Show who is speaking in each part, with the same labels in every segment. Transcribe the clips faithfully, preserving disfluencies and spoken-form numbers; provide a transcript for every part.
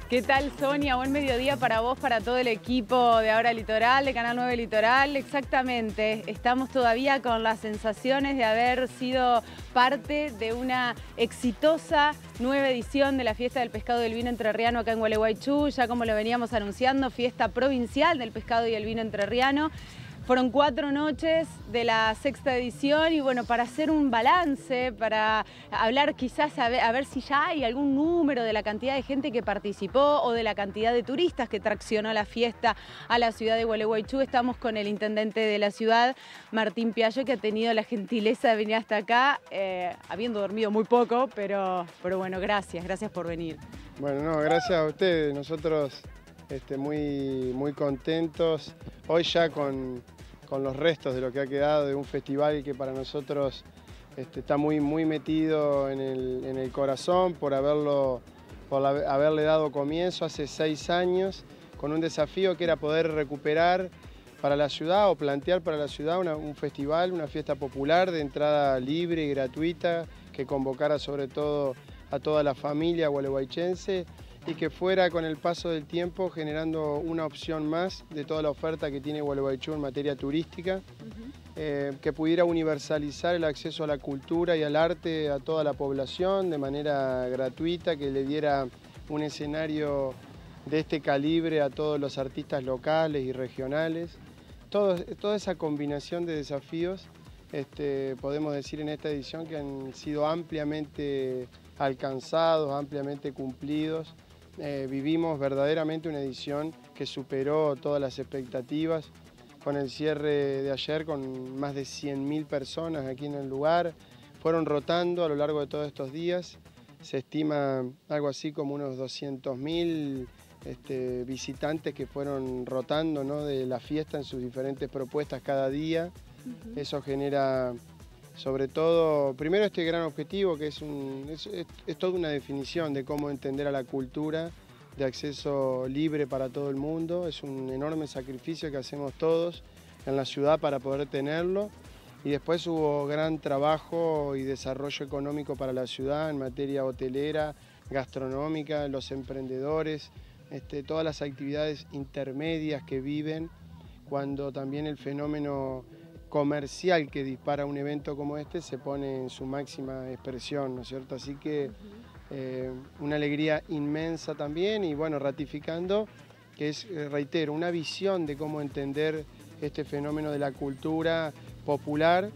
Speaker 1: ¿Qué tal, Sonia? Buen mediodía para vos, para todo el equipo de Ahora Litoral, de Canal nueve Litoral. Exactamente, estamos todavía con las sensaciones de haber sido parte de una exitosa nueva edición de la Fiesta del Pescado y el Vino Entrerriano acá en Gualeguaychú. Ya como lo veníamos anunciando, fiesta provincial del pescado y el vino entrerriano. Fueron cuatro noches de la sexta edición y bueno, para hacer un balance, para hablar quizás a ver, a ver si ya hay algún número de la cantidad de gente que participó o de la cantidad de turistas que traccionó la fiesta a la ciudad de Gualeguaychú. Estamos con el intendente de la ciudad, Martín Piaggio, que ha tenido la gentileza de venir hasta acá, eh, habiendo dormido muy poco, pero, pero bueno, gracias, gracias por venir.
Speaker 2: Bueno, no, gracias a ustedes, nosotros este, muy, muy contentos, hoy ya con... con los restos de lo que ha quedado de un festival que para nosotros este, está muy, muy metido en el, en el corazón por, haberlo, por la, haberle dado comienzo hace seis años con un desafío que era poder recuperar para la ciudad o plantear para la ciudad una, un festival, una fiesta popular de entrada libre y gratuita que convocara sobre todo a toda la familia gualeguaychense y que fuera con el paso del tiempo generando una opción más de toda la oferta que tiene Gualeguaychú en materia turística, uh-huh. eh, que pudiera universalizar el acceso a la cultura y al arte a toda la población de manera gratuita, que le diera un escenario de este calibre a todos los artistas locales y regionales. Todo, toda esa combinación de desafíos, este, podemos decir en esta edición que han sido ampliamente alcanzados, ampliamente cumplidos. Eh, vivimos verdaderamente una edición que superó todas las expectativas, con el cierre de ayer con más de cien mil personas aquí en el lugar. Fueron rotando a lo largo de todos estos días, se estima algo así como unos doscientos mil este, visitantes que fueron rotando, ¿no?, de la fiesta en sus diferentes propuestas cada día. Uh-huh. Eso genera... sobre todo, primero este gran objetivo que es, un, es, es, es toda una definición de cómo entender a la cultura de acceso libre para todo el mundo. Es un enorme sacrificio que hacemos todos en la ciudad para poder tenerlo. Y después hubo gran trabajo y desarrollo económico para la ciudad en materia hotelera, gastronómica, los emprendedores, este, todas las actividades intermedias que viven cuando también el fenómeno comercial que dispara un evento como este se pone en su máxima expresión, ¿no es cierto? Así que eh, una alegría inmensa también y bueno, ratificando que es, reitero, una visión de cómo entender este fenómeno de la cultura popular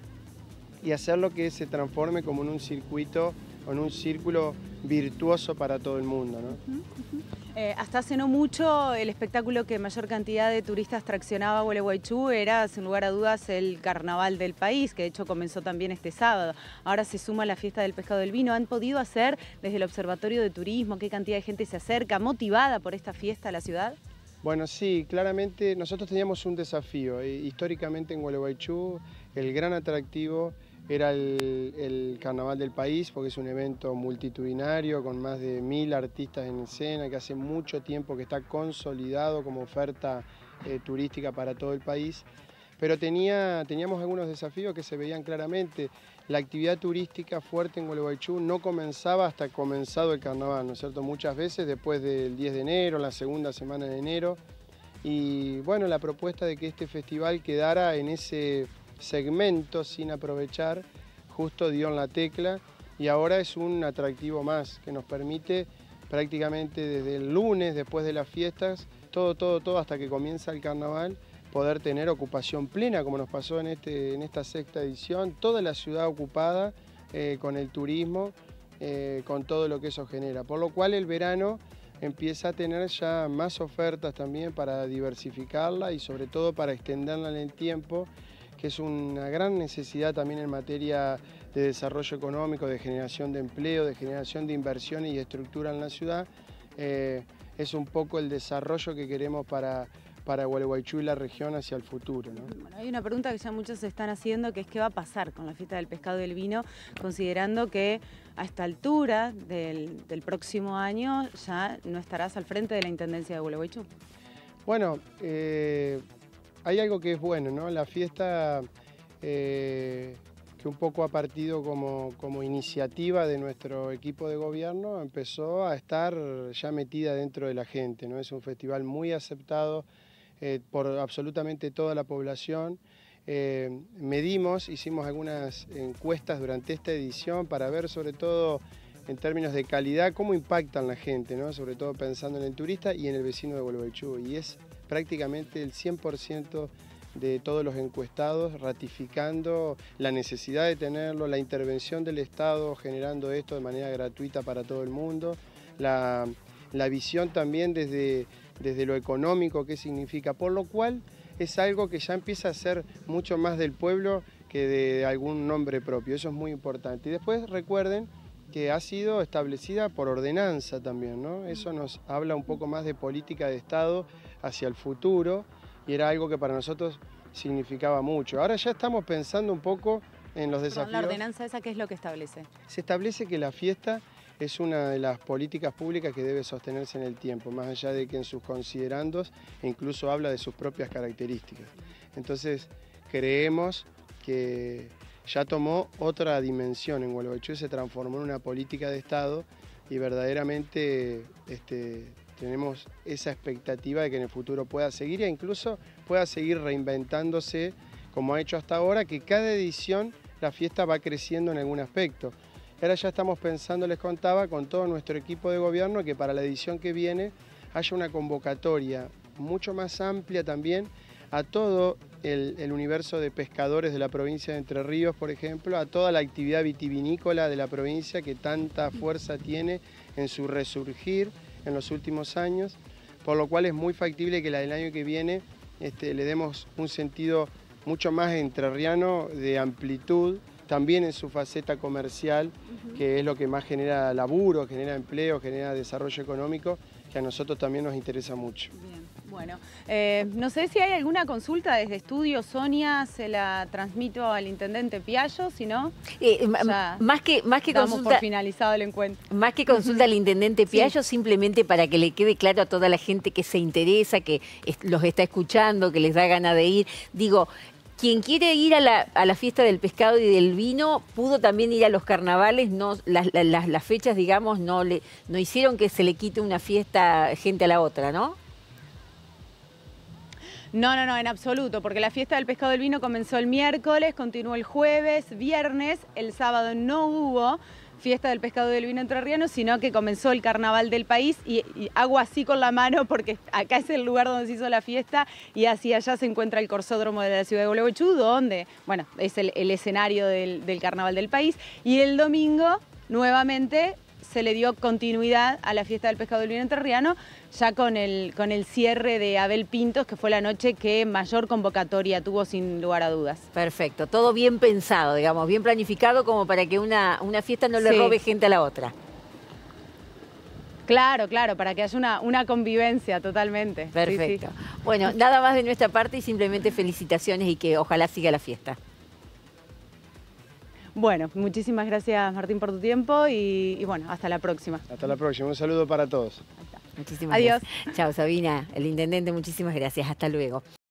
Speaker 2: y hacerlo que se transforme como en un circuito o en un círculo virtuoso para todo el mundo, ¿no?
Speaker 1: Uh-huh, uh-huh. Eh, hasta hace no mucho el espectáculo que mayor cantidad de turistas traccionaba a Gualeguaychú era, sin lugar a dudas, el carnaval del país, que de hecho comenzó también este sábado. Ahora se suma la fiesta del pescado del vino. ¿Han podido hacer desde el Observatorio de Turismo qué cantidad de gente se acerca, motivada por esta fiesta a la ciudad?
Speaker 2: Bueno, sí, claramente nosotros teníamos un desafío. Eh, históricamente en Gualeguaychú el gran atractivo era el, el Carnaval del País, porque es un evento multitudinario con más de mil artistas en escena, que hace mucho tiempo que está consolidado como oferta eh, turística para todo el país. Pero tenía, teníamos algunos desafíos que se veían claramente. La actividad turística fuerte en Gualeguaychú no comenzaba hasta comenzado el carnaval, ¿no es cierto? Muchas veces después del diez de enero, la segunda semana de enero. Y bueno, la propuesta de que este festival quedara en ese segmento sin aprovechar, justo dio en la tecla y ahora es un atractivo más que nos permite prácticamente desde el lunes, después de las fiestas, todo, todo, todo hasta que comienza el carnaval, poder tener ocupación plena, como nos pasó en, este, en esta sexta edición, toda la ciudad ocupada eh, con el turismo, eh, con todo lo que eso genera. Por lo cual el verano empieza a tener ya más ofertas también para diversificarla y sobre todo para extenderla en el tiempo, que es una gran necesidad también en materia de desarrollo económico, de generación de empleo, de generación de inversiones y estructura en la ciudad. Eh, es un poco el desarrollo que queremos para, para Gualeguaychú y la región hacia el futuro, ¿no?
Speaker 1: Bueno, hay una pregunta que ya muchos se están haciendo, que es qué va a pasar con la fiesta del pescado y el vino, considerando que a esta altura del, del próximo año ya no estarás al frente de la Intendencia de Gualeguaychú.
Speaker 2: Bueno, eh, hay algo que es bueno, ¿no? La fiesta eh, que un poco ha partido como, como iniciativa de nuestro equipo de gobierno, empezó a estar ya metida dentro de la gente, ¿no? Es un festival muy aceptado eh, por absolutamente toda la población. Eh, medimos, hicimos algunas encuestas durante esta edición para ver sobre todo en términos de calidad cómo impactan la gente, ¿no? Sobre todo pensando en el turista y en el vecino de Gualeguaychú, y es prácticamente el cien por ciento de todos los encuestados ratificando la necesidad de tenerlo, la intervención del Estado generando esto de manera gratuita para todo el mundo, la, la visión también desde, desde lo económico, qué significa, por lo cual es algo que ya empieza a ser mucho más del pueblo que de algún nombre propio, eso es muy importante. Y después recuerden que ha sido establecida por ordenanza también, ¿no? Eso nos habla un poco más de política de Estado hacia el futuro, y era algo que para nosotros significaba mucho. Ahora ya estamos pensando un poco en los desafíos.
Speaker 1: ¿La ordenanza esa qué es lo que establece?
Speaker 2: Se establece que la fiesta es una de las políticas públicas que debe sostenerse en el tiempo, más allá de que en sus considerandos incluso habla de sus propias características. Entonces creemos que ya tomó otra dimensión en Gualeguaychú, se transformó en una política de Estado y verdaderamente este, tenemos esa expectativa de que en el futuro pueda seguir e incluso pueda seguir reinventándose como ha hecho hasta ahora, que cada edición la fiesta va creciendo en algún aspecto. Ahora ya estamos pensando, les contaba, con todo nuestro equipo de gobierno, que para la edición que viene haya una convocatoria mucho más amplia también a todo el, el universo de pescadores de la provincia de Entre Ríos, por ejemplo, a toda la actividad vitivinícola de la provincia que tanta fuerza tiene en su resurgir en los últimos años, por lo cual es muy factible que la del año que viene este, le demos un sentido mucho más entrerriano de amplitud, también en su faceta comercial, uh-huh. que es lo que más genera laburo, genera empleo, genera desarrollo económico, que a nosotros también nos interesa mucho.
Speaker 1: Bien. Bueno, eh, no sé si hay alguna consulta desde Estudio Sonia, se la transmito al intendente Piallo, si no,
Speaker 3: eh, más que más que
Speaker 1: damos
Speaker 3: consulta
Speaker 1: por finalizado el encuentro.
Speaker 3: Más que consulta al intendente Piallo, sí. Simplemente para que le quede claro a toda la gente que se interesa, que los está escuchando, que les da ganas de ir, digo, quien quiere ir a la, a la fiesta del pescado y del vino, pudo también ir a los carnavales, no, las, las, las fechas, digamos, no, le, no hicieron que se le quite una fiesta gente a la otra, ¿no?
Speaker 1: No, no, no, en absoluto, porque la fiesta del pescado del vino comenzó el miércoles, continuó el jueves, viernes, el sábado no hubo fiesta del pescado del vino entrerriano, sino que comenzó el carnaval del país y, y hago así con la mano porque acá es el lugar donde se hizo la fiesta y hacia allá se encuentra el corsódromo de la ciudad de Gualeguaychú, donde, bueno, es el, el escenario del, del carnaval del país, y el domingo nuevamente se le dio continuidad a la fiesta del pescado del vino entrerriano, ya con el, con el cierre de Abel Pintos, que fue la noche que mayor convocatoria tuvo sin lugar a dudas.
Speaker 3: Perfecto, todo bien pensado, digamos, bien planificado como para que una, una fiesta no le sí. robe gente a la otra.
Speaker 1: Claro, claro, para que haya una, una convivencia totalmente.
Speaker 3: Perfecto.
Speaker 1: Sí, sí.
Speaker 3: Bueno, nada más de nuestra parte y simplemente felicitaciones y que ojalá siga la fiesta.
Speaker 1: Bueno, muchísimas gracias Martín por tu tiempo y, y bueno, hasta la próxima.
Speaker 2: Hasta la próxima, un saludo para todos.
Speaker 3: Muchísimas
Speaker 1: Adiós.
Speaker 3: gracias. Chao Sabina, el intendente, muchísimas gracias, hasta luego.